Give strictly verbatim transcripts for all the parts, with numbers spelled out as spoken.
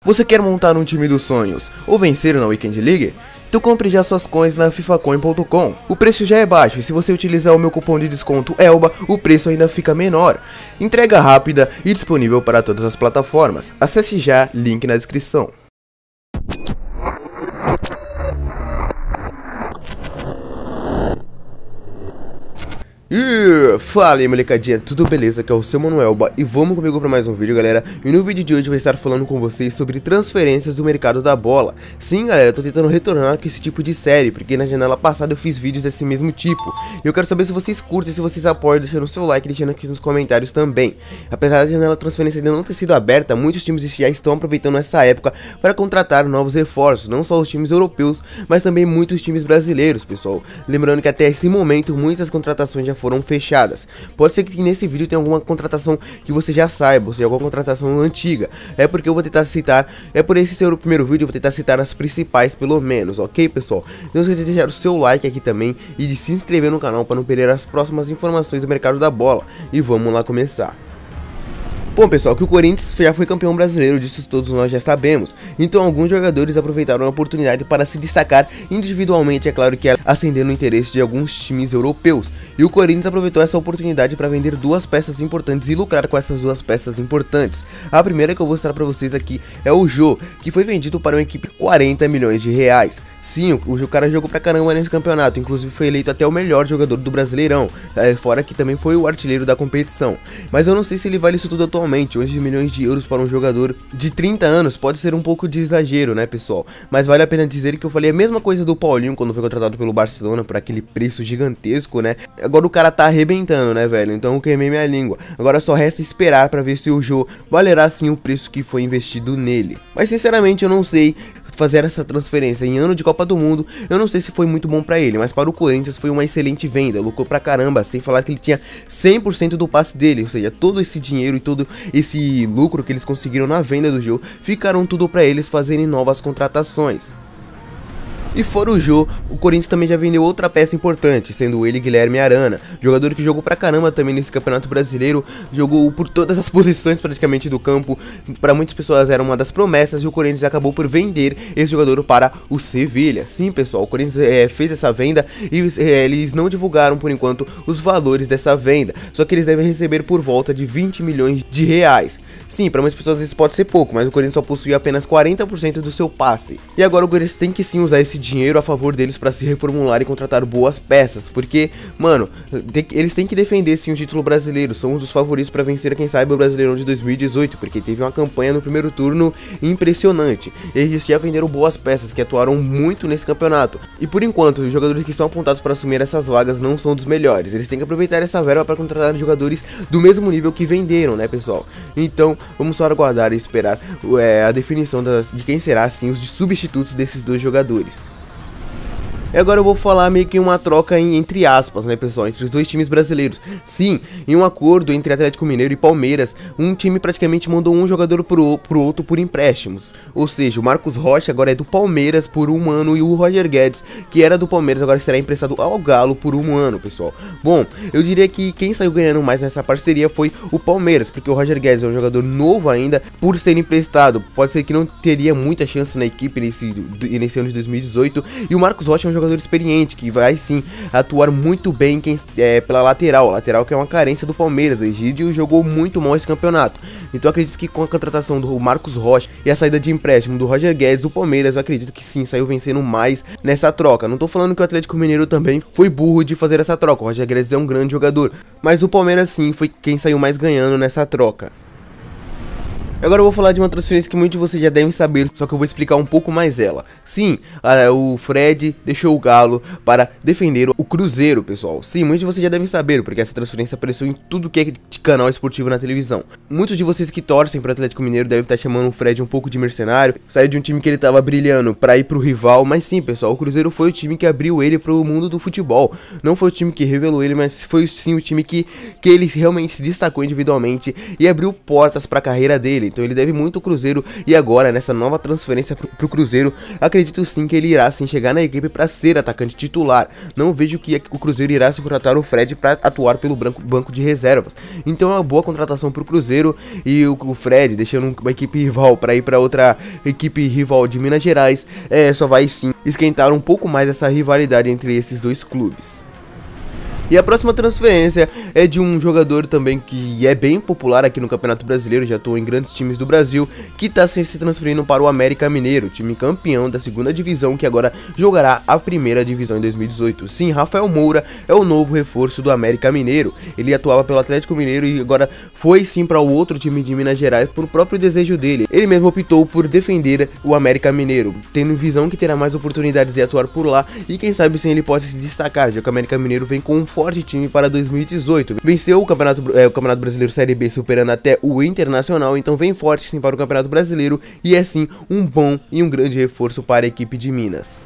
Você quer montar um time dos sonhos ou vencer na Weekend League? Então compre já suas coins na FIFA Coin ponto com. O preço já é baixo e se você utilizar o meu cupom de desconto ELBA, o preço ainda fica menor. Entrega rápida e disponível para todas as plataformas. Acesse já, link na descrição. E fala aí, molecadinha, tudo beleza? Aqui é o seu Mano Elba e vamos comigo para mais um vídeo, galera. E no vídeo de hoje eu vou estar falando com vocês sobre transferências do mercado da bola. Sim, galera, eu tô tentando retornar com esse tipo de série, porque na janela passada eu fiz vídeos desse mesmo tipo. E eu quero saber se vocês curtem, se vocês apoiam, deixando o seu like e deixando aqui nos comentários também. Apesar da janela transferência ainda não ter sido aberta, muitos times já estão aproveitando essa época para contratar novos reforços, não só os times europeus, mas também muitos times brasileiros, pessoal. Lembrando que até esse momento muitas contratações já foram fechadas. Pode ser que nesse vídeo tenha alguma contratação que você já saiba, ou seja, alguma contratação antiga. É porque eu vou tentar citar, é por esse ser o primeiro vídeo, eu vou tentar citar as principais pelo menos, ok, pessoal? Não se esqueça de deixar o seu like aqui também e de se inscrever no canal para não perder as próximas informações do mercado da bola. E vamos lá começar. Bom, pessoal, que o Corinthians já foi campeão brasileiro, disso todos nós já sabemos. Então alguns jogadores aproveitaram a oportunidade para se destacar individualmente, é claro que acendendo o interesse de alguns times europeus. E o Corinthians aproveitou essa oportunidade para vender duas peças importantes e lucrar com essas duas peças importantes. A primeira que eu vou mostrar para vocês aqui é o Jô, que foi vendido para uma equipe quarenta milhões de reais. Sim, o, o cara jogou pra caramba nesse campeonato, inclusive foi eleito até o melhor jogador do Brasileirão, fora que também foi o artilheiro da competição. Mas eu não sei se ele vale isso tudo atualmente. onze milhões de euros para um jogador de trinta anos pode ser um pouco de exagero, né, pessoal? Mas vale a pena dizer que eu falei a mesma coisa do Paulinho quando foi contratado pelo Barcelona por aquele preço gigantesco, né? Agora o cara tá arrebentando, né, velho? Então eu queimei minha língua. Agora só resta esperar pra ver se o Jô valerá sim o preço que foi investido nele. Mas sinceramente eu não sei fazer essa transferência em ano de Copa do Mundo. Eu não sei se foi muito bom pra ele, mas para o Corinthians foi uma excelente venda, lucrou pra caramba, sem falar que ele tinha cem por cento do passe dele, ou seja, todo esse dinheiro e todo esse lucro que eles conseguiram na venda do Jô, ficaram tudo pra eles fazerem novas contratações. E fora o Jô, o Corinthians também já vendeu outra peça importante, sendo ele Guilherme Arana, jogador que jogou pra caramba também nesse campeonato brasileiro, jogou por todas as posições praticamente do campo, para muitas pessoas era uma das promessas e o Corinthians acabou por vender esse jogador para o Sevilha. Sim, pessoal, o Corinthians é, fez essa venda e é, eles não divulgaram por enquanto os valores dessa venda, só que eles devem receber por volta de vinte milhões de reais. Sim, para muitas pessoas isso pode ser pouco, mas o Corinthians só possui apenas quarenta por cento do seu passe. E agora o Corinthians tem que sim usar esse dinheiro a favor deles para se reformular e contratar boas peças, porque, mano, tem, eles têm que defender sim o título brasileiro, são um dos favoritos para vencer, quem sabe, o Brasileirão de dois mil e dezoito, porque teve uma campanha no primeiro turno impressionante, e eles já venderam boas peças que atuaram muito nesse campeonato, e por enquanto os jogadores que são apontados para assumir essas vagas não são dos melhores, eles têm que aproveitar essa verba para contratar jogadores do mesmo nível que venderam, né, pessoal? Então, vamos só aguardar e esperar é, a definição das, de quem será, assim, os de substitutos desses dois jogadores. E agora eu vou falar meio que uma troca em, entre aspas, né, pessoal, entre os dois times brasileiros. Sim, em um acordo entre Atlético Mineiro e Palmeiras, um time praticamente mandou um jogador pro, pro outro por empréstimos. Ou seja, o Marcos Rocha agora é do Palmeiras por um ano e o Roger Guedes, que era do Palmeiras, agora será emprestado ao Galo por um ano, pessoal. Bom, eu diria que quem saiu ganhando mais nessa parceria foi o Palmeiras, porque o Roger Guedes é um jogador novo ainda, por ser emprestado, pode ser que não teria muita chance na equipe nesse, nesse ano de dois mil e dezoito, e o Marcos Rocha é um jogador experiente, que vai sim atuar muito bem quem, é, pela lateral, lateral que é uma carência do Palmeiras. O Egídio jogou muito mal esse campeonato, então acredito que com a contratação do Marcos Rocha e a saída de empréstimo do Roger Guedes, o Palmeiras acredito que sim, saiu vencendo mais nessa troca. Não tô falando que o Atlético Mineiro também foi burro de fazer essa troca, o Roger Guedes é um grande jogador, mas o Palmeiras sim foi quem saiu mais ganhando nessa troca. Agora eu vou falar de uma transferência que muitos de vocês já devem saber, só que eu vou explicar um pouco mais ela. Sim, a, o Fred deixou o Galo para defender o Cruzeiro, pessoal. Sim, muitos de vocês já devem saber, porque essa transferência apareceu em tudo que é de canal esportivo na televisão. Muitos de vocês que torcem para o Atlético Mineiro devem estar chamando o Fred um pouco de mercenário, saiu de um time que ele estava brilhando para ir para o rival, mas sim, pessoal, o Cruzeiro foi o time que abriu ele para o mundo do futebol. Não foi o time que revelou ele, mas foi sim o time que, que ele realmente se destacou individualmente e abriu portas para a carreira dele. dele, então ele deve muito ao Cruzeiro, e agora nessa nova transferência pro, pro Cruzeiro, acredito sim que ele irá sim chegar na equipe para ser atacante titular. Não vejo que o Cruzeiro irá se contratar o Fred para atuar pelo branco, banco de reservas, então é uma boa contratação pro Cruzeiro, e o, o Fred deixando uma equipe rival para ir para outra equipe rival de Minas Gerais, é, só vai sim esquentar um pouco mais essa rivalidade entre esses dois clubes. E a próxima transferência é de um jogador também que é bem popular aqui no Campeonato Brasileiro, já atuou em grandes times do Brasil, que está se transferindo para o América Mineiro, time campeão da segunda divisão, que agora jogará a primeira divisão em dois mil e dezoito. Sim, Rafael Moura é o novo reforço do América Mineiro. Ele atuava pelo Atlético Mineiro e agora foi sim para o outro time de Minas Gerais por próprio desejo dele. Ele mesmo optou por defender o América Mineiro, tendo visão que terá mais oportunidades de atuar por lá, e quem sabe sim ele pode se destacar, já que o América Mineiro vem com um forte time para dois mil e dezoito. Venceu o Campeonato, é, o Campeonato Brasileiro Série B, superando até o Internacional, então vem forte sim para o Campeonato Brasileiro e é sim um bom e um grande reforço para a equipe de Minas.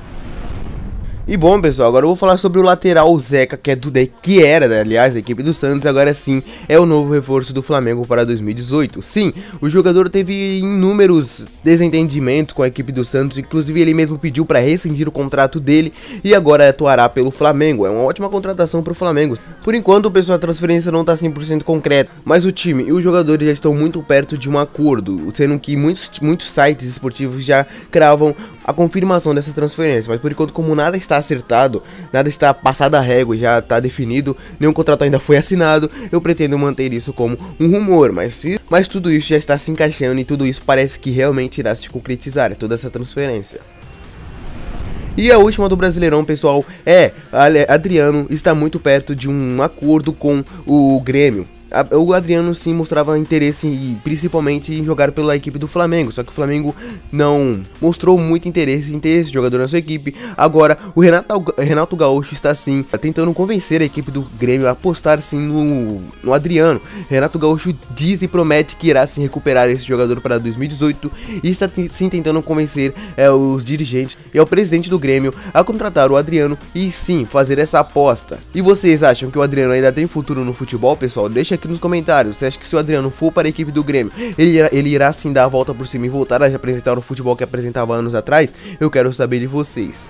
E bom, pessoal, agora eu vou falar sobre o lateral Zeca, que é do que era, aliás, da equipe do Santos, agora sim é o novo reforço do Flamengo para dois mil e dezoito. Sim, o jogador teve inúmeros desentendimentos com a equipe do Santos, inclusive ele mesmo pediu para rescindir o contrato dele e agora atuará pelo Flamengo. É uma ótima contratação para o Flamengo. Por enquanto, pessoal, a transferência não está cem por cento concreta, mas o time e os jogadores já estão muito perto de um acordo, sendo que muitos, muitos sites esportivos já cravam a confirmação dessa transferência, mas por enquanto, como nada está acertado, nada está passado a régua, já está definido, nenhum contrato ainda foi assinado, eu pretendo manter isso como um rumor, mas, mas tudo isso já está se encaixando e tudo isso parece que realmente irá se concretizar, toda essa transferência. E a última do Brasileirão, pessoal, é Adriano está muito perto de um acordo com o Grêmio. O Adriano sim mostrava interesse principalmente em jogar pela equipe do Flamengo, só que o Flamengo não mostrou muito interesse em ter esse jogador na sua equipe. Agora o Renato, Renato Gaúcho está sim tentando convencer a equipe do Grêmio a apostar sim no, no Adriano. Renato Gaúcho diz e promete que irá sim recuperar esse jogador para dois mil e dezoito e está sim tentando convencer é, os dirigentes e ao presidente do Grêmio a contratar o Adriano e sim fazer essa aposta. E vocês acham que o Adriano ainda tem futuro no futebol, pessoal? Deixa aqui nos comentários. Você acha que se o Adriano for para a equipe do Grêmio, ele irá, ele irá sim dar a volta por cima e voltar a apresentar o futebol que apresentava anos atrás? Eu quero saber de vocês.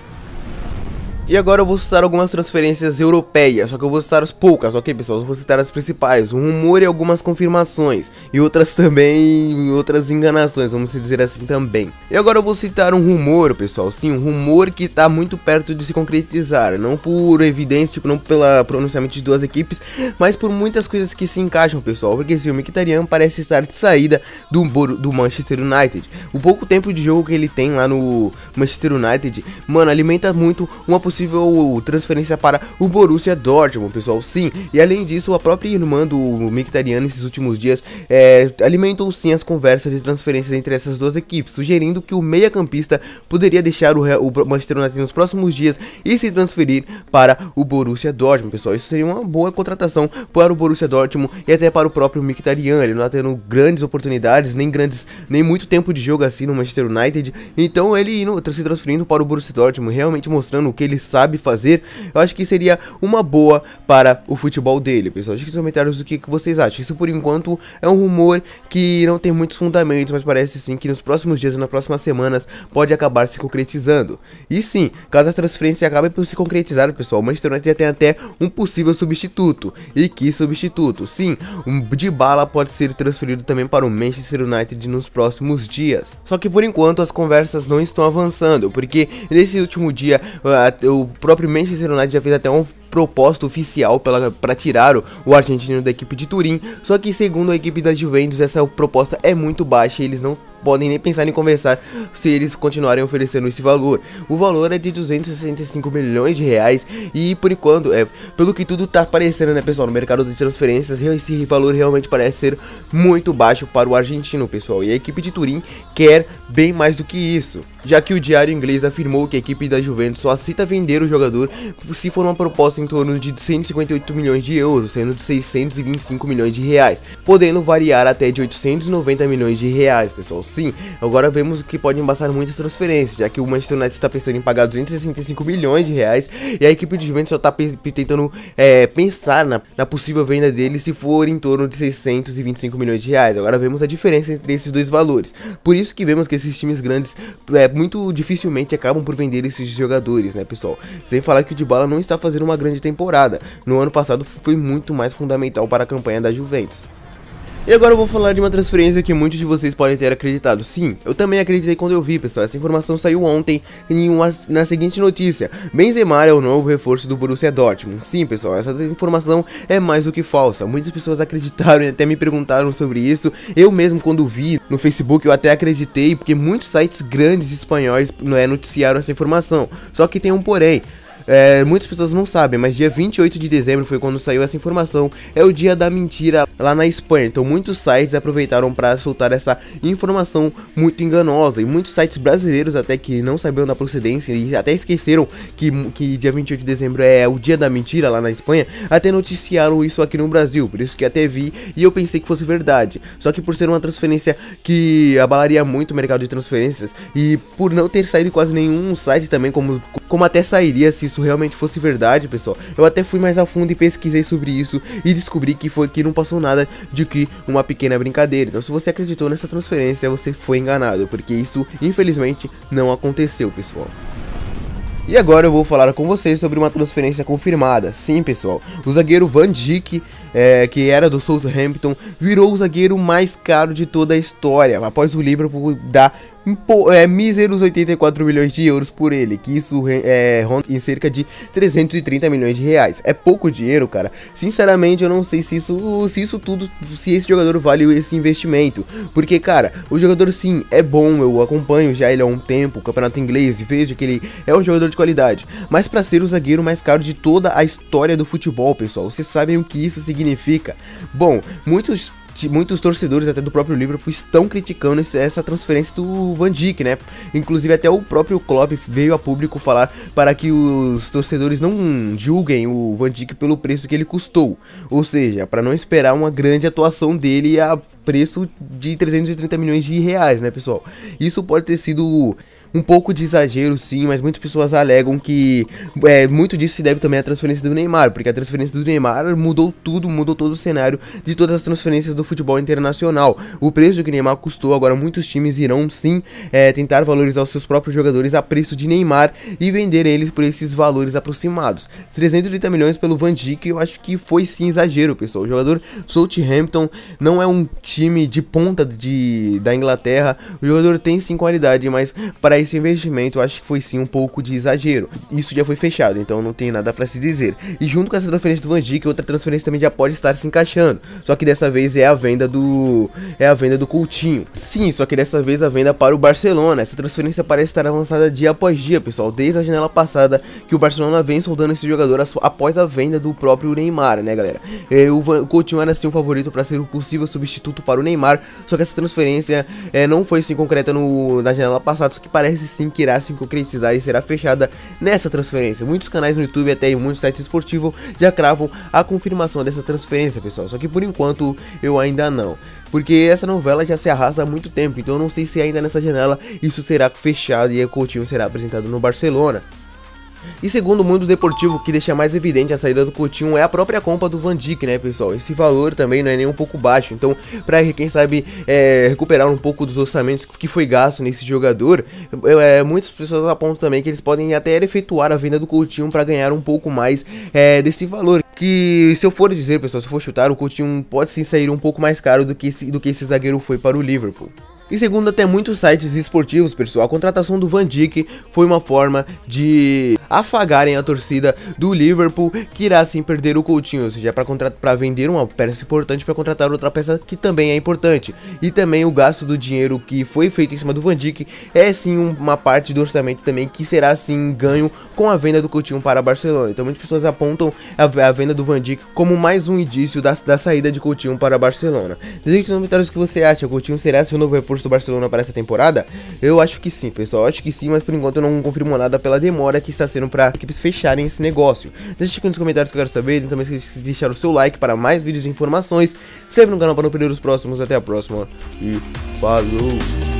E agora eu vou citar algumas transferências europeias, só que eu vou citar as poucas, ok, pessoal? Eu vou citar as principais, um rumor e algumas confirmações, e outras também, outras enganações, vamos dizer assim também. E agora eu vou citar um rumor, pessoal, sim, um rumor que tá muito perto de se concretizar, não por evidência, tipo, não pelo pronunciamento de duas equipes, mas por muitas coisas que se encaixam, pessoal, porque sim, o Mkhitaryan parece estar de saída do, do Manchester United. O pouco tempo de jogo que ele tem lá no Manchester United, mano, alimenta muito uma possível transferência para o Borussia Dortmund, pessoal, sim. E além disso, a própria irmã do Mkhitaryan nesses últimos dias é, alimentou sim as conversas de transferências entre essas duas equipes, sugerindo que o meia-campista poderia deixar o, o Manchester United nos próximos dias e se transferir para o Borussia Dortmund, pessoal. Isso seria uma boa contratação para o Borussia Dortmund e até para o próprio Mkhitaryan. Ele não está tendo grandes oportunidades, nem grandes, nem muito tempo de jogo assim no Manchester United, então ele indo, se transferindo para o Borussia Dortmund, realmente mostrando o que ele sabe fazer, eu acho que seria uma boa para o futebol dele, pessoal. Deixa aqui nos comentários o que, que vocês acham. Isso por enquanto é um rumor que não tem muitos fundamentos, mas parece sim que nos próximos dias e nas próximas semanas pode acabar se concretizando. E sim, caso a transferência acabe por se concretizar, pessoal, o Manchester United já tem até um possível substituto. E que substituto? Sim, um Dybala pode ser transferido também para o Manchester United nos próximos dias. Só que por enquanto as conversas não estão avançando, porque nesse último dia uh, o próprio Manchester United já fez até um proposta oficial para tirar o, o argentino da equipe de Turim, só que segundo a equipe da Juventus essa proposta é muito baixa e eles não podem nem pensar em conversar se eles continuarem oferecendo esse valor. O valor é de duzentos e sessenta e cinco milhões de reais e por enquanto, é, pelo que tudo tá aparecendo, né, pessoal, no mercado de transferências, esse valor realmente parece ser muito baixo para o argentino, pessoal, e a equipe de Turim quer bem mais do que isso, já que o diário inglês afirmou que a equipe da Juventus só aceita vender o jogador se for uma proposta em torno de cento e cinquenta e oito milhões de euros, sendo de seiscentos e vinte e cinco milhões de reais, podendo variar até de oitocentos e noventa milhões de reais, pessoal. Sim, agora vemos que pode embaçar muitas transferências, já que o Manchester United está pensando em pagar duzentos e sessenta e cinco milhões de reais e a equipe de Juventus só está tentando é, pensar na, na possível venda dele se for em torno de seiscentos e vinte e cinco milhões de reais. Agora vemos a diferença entre esses dois valores, por isso que vemos que esses times grandes é, muito dificilmente acabam por vender esses jogadores, né, pessoal? Sem falar que o Dybala não está fazendo uma grande temporada, no ano passado foi muito mais fundamental para a campanha da Juventus. E agora eu vou falar de uma transferência que muitos de vocês podem ter acreditado. Sim, eu também acreditei quando eu vi, pessoal. Essa informação saiu ontem em uma, na seguinte notícia: Benzema é o novo reforço do Borussia Dortmund. Sim, pessoal, essa informação é mais do que falsa. Muitas pessoas acreditaram e até me perguntaram sobre isso. Eu mesmo, quando vi no Facebook, eu até acreditei, porque muitos sites grandes espanhóis não é, noticiaram essa informação. Só que tem um porém. É, muitas pessoas não sabem, mas dia vinte e oito de dezembro foi quando saiu essa informação. É o dia da mentira lá na Espanha. Então muitos sites aproveitaram para soltar essa informação muito enganosa. E muitos sites brasileiros até que não sabiam da procedência e até esqueceram que, que dia vinte e oito de dezembro é o dia da mentira lá na Espanha, até noticiaram isso aqui no Brasil. Por isso que até vi e eu pensei que fosse verdade. Só que por ser uma transferência que abalaria muito o mercado de transferências e por não ter saído quase nenhum site também, como, como até sairia se isso realmente fosse verdade, pessoal, eu até fui mais a fundo e pesquisei sobre isso e descobri que foi que não passou nada de que uma pequena brincadeira. Então se você acreditou nessa transferência, você foi enganado, porque isso infelizmente não aconteceu, pessoal. E agora eu vou falar com vocês sobre uma transferência confirmada. Sim, pessoal, o zagueiro Van Dijk, é, que era do Southampton, virou o zagueiro mais caro de toda a história, após o Liverpool dar é, míseros oitenta e quatro milhões de euros por ele, que isso é ronda em cerca de trezentos e trinta milhões de reais. É pouco dinheiro, cara. Sinceramente, eu não sei se isso, se isso tudo, se esse jogador vale esse investimento, porque, cara, o jogador sim é bom, eu acompanho já ele há um tempo, o campeonato inglês, e vejo que ele é um jogador de qualidade, mas para ser o zagueiro mais caro de toda a história do futebol, pessoal, vocês sabem o que isso significa? Bom, muitos Muitos torcedores até do próprio Liverpool estão criticando esse, essa transferência do Van Dijk, né? Inclusive até o próprio Klopp veio a público falar para que os torcedores não julguem o Van Dijk pelo preço que ele custou. Ou seja, para não esperar uma grande atuação dele a preço de trezentos e trinta milhões de reais, né, pessoal? Isso pode ter sido um pouco de exagero, sim, mas muitas pessoas alegam que é, muito disso se deve também à transferência do Neymar, porque a transferência do Neymar mudou tudo, mudou todo o cenário de todas as transferências do futebol internacional. O preço que o Neymar custou, agora muitos times irão sim é, tentar valorizar os seus próprios jogadores a preço de Neymar e vender eles por esses valores aproximados. trezentos e trinta milhões pelo Van Dijk, eu acho que foi sim exagero, pessoal. O jogador Southampton não é um time de ponta de, da Inglaterra, o jogador tem sim qualidade, mas para esse investimento eu acho que foi sim um pouco de exagero. Isso já foi fechado, então não tem nada para se dizer. E junto com essa transferência do Van Dijk, outra transferência também já pode estar se encaixando, só que dessa vez é a venda do é a venda do Coutinho. Sim, só que dessa vez a venda para o Barcelona. Essa transferência parece estar avançada dia após dia, pessoal, desde a janela passada que o Barcelona vem soldando esse jogador após a venda do próprio Neymar, né, galera? É, o, Van, o Coutinho era sim o favorito para ser o possível substituto para o Neymar, só que essa transferência é, não foi sim concreta no, na janela passada, só que parece sim que irá se concretizar e será fechada nessa transferência. Muitos canais no YouTube, até em muitos sites esportivos, já cravam a confirmação dessa transferência, pessoal, só que por enquanto eu ainda não, porque essa novela já se arrasta há muito tempo, então eu não sei se ainda nessa janela isso será fechado e o Coutinho será apresentado no Barcelona. E segundo o Mundo Deportivo, o que deixa mais evidente a saída do Coutinho é a própria compra do Van Dijk, né, pessoal? Esse valor também não é nem um pouco baixo, então para quem sabe é, recuperar um pouco dos orçamentos que foi gasto nesse jogador, é, muitas pessoas apontam também que eles podem até efetuar a venda do Coutinho para ganhar um pouco mais é, desse valor. Que se eu for dizer, pessoal, se eu for chutar, o Coutinho pode sim sair um pouco mais caro do que esse, do que esse zagueiro foi para o Liverpool. E segundo até muitos sites esportivos, pessoal, a contratação do Van Dijk foi uma forma de afagarem a torcida do Liverpool, que irá sim perder o Coutinho, ou seja, para vender uma peça importante para contratar outra peça que também é importante. E também o gasto do dinheiro que foi feito em cima do Van Dijk é sim uma parte do orçamento também que será sim ganho com a venda do Coutinho para Barcelona. Então muitas pessoas apontam a, a venda do Van Dijk como mais um indício da, da saída de Coutinho para Barcelona. Deixe aqui nos comentários o que você acha. Coutinho será seu novo reforço do Barcelona para essa temporada? Eu acho que sim, pessoal, eu acho que sim, mas por enquanto eu não confirmo nada pela demora que está sendo para equipes fecharem esse negócio. Deixa aqui nos comentários que eu quero saber, e também esqueça de deixar o seu like para mais vídeos e informações. Se inscreve no canal para não perder os próximos. Até a próxima e falou!